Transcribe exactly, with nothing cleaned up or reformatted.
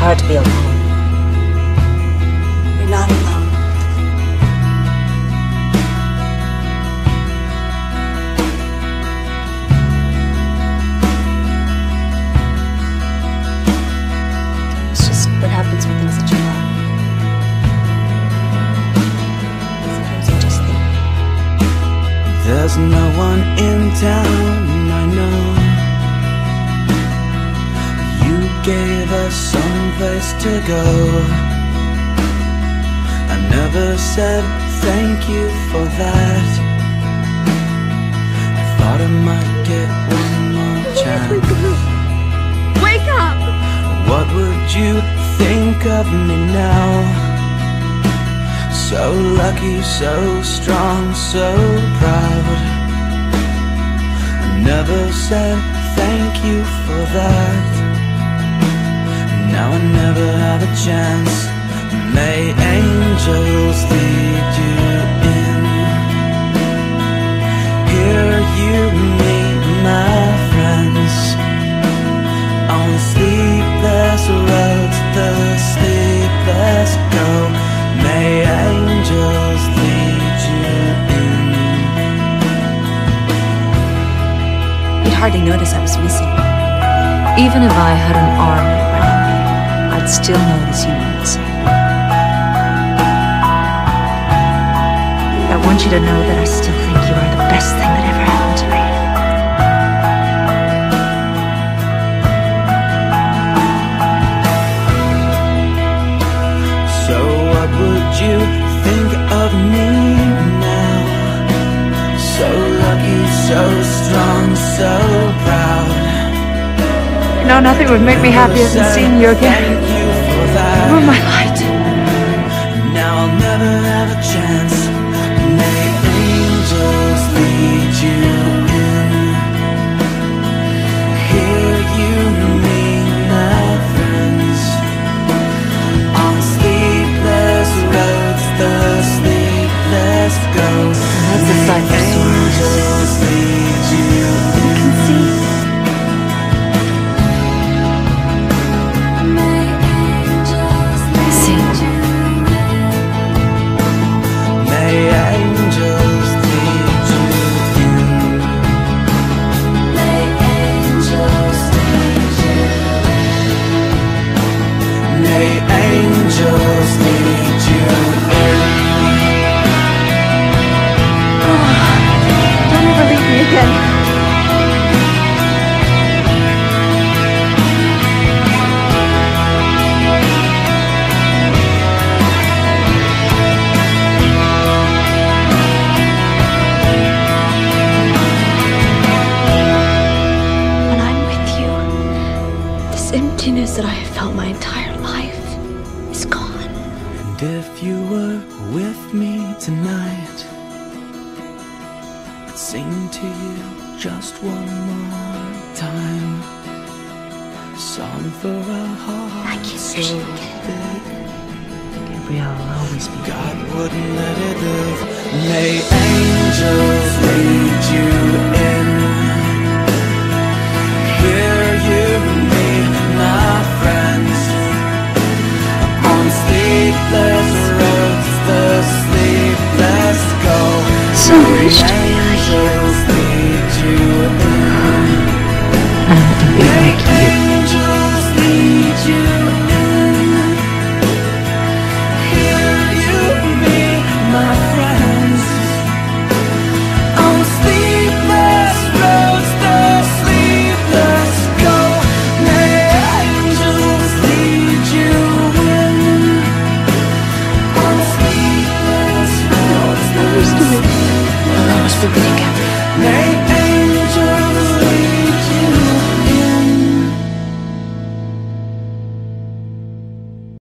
hard to be alone. You're not alone. It's just what happens with things that you love. Sometimes you just think. There's no one in town, I know. You gave us someplace to go. I never said thank you for that. I thought I might get one more chance. Wake up! What would you think of me now? So lucky, so strong, so proud. I never said thank you for that. Now I never have a chance. May angels lead you in. Here you meet my friends. On the sleepless roads, the sleepless go. May angels lead you in. You'd hardly notice I was missing. Even if I had an army around me, I'd still notice you were missing. I want you to know that I still think you are the best thing that ever happened to me. So what would you think of me now? So lucky, so strong, so proud. No, nothing would make me happier than seeing you again. Thank you for that. You were my light. Now I'll never have a chance. May angels lead you in. Here you meet my friends. On sleepless roads, the sleepless go. That's the sight for Angels lead you in. You can see. May angels lead you in. May angels lead you in. May angels lead you in. Don't ever leave me again. When I'm with you, this emptiness that I have felt my entire life is gone. And if you were with me tonight, I'd sing to you just one more time. A song for a heart I kiss so your cheek. big Gabrielle will always be God wouldn't let it live. May angels lead you in. Here you meet my friends. On sleepless roads, the sleepless go. So wish to be like you. Angels lead you in. I want to be like you. Angels lead you in. Here you meet my friends. On sleepless roads, the sleepless go. May angels lead you in. On sleepless roads, the sleepless go. I'll always be with you, Gabrielle. May